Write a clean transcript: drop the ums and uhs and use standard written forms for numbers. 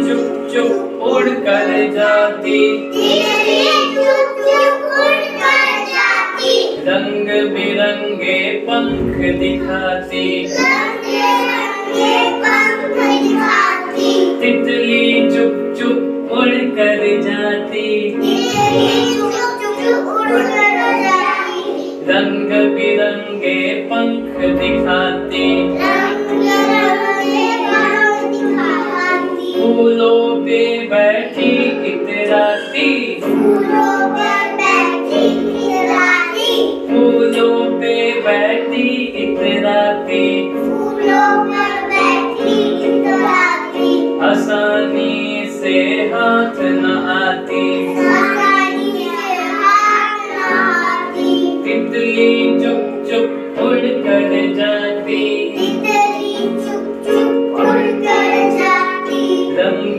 चुप चुप उड़ कर जाती, रंग बिरंगे पंख दिखाती, तितली चुप चुप उड़ कर जाती, रंग बिरंगे पंख दिखाती, फूलों पे बैठी इतराती, फूलों पे बैठी इतराती, आसानी से हाथ न आती, तितली चुप चुप उड़ कर जाती, रंग